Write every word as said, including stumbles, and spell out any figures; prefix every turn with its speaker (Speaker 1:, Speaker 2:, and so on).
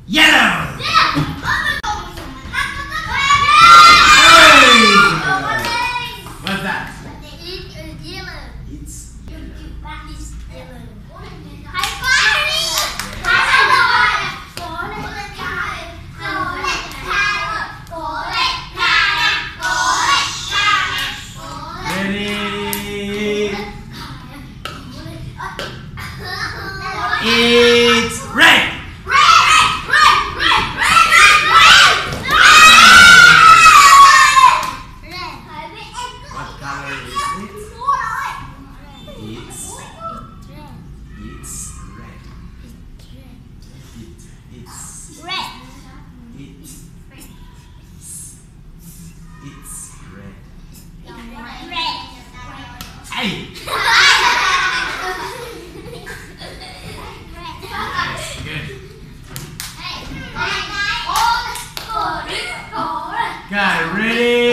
Speaker 1: Yellow. What's that? It's yellow. It's yellow. Ready? It's red. What color is it? It's it's red. It it's
Speaker 2: Red.
Speaker 1: it's it's red.
Speaker 2: Red.
Speaker 1: Hey! Good. Got it. Ready?